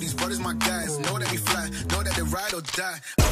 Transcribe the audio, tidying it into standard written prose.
these brothers my guys. Know that we fly, know that they ride or die.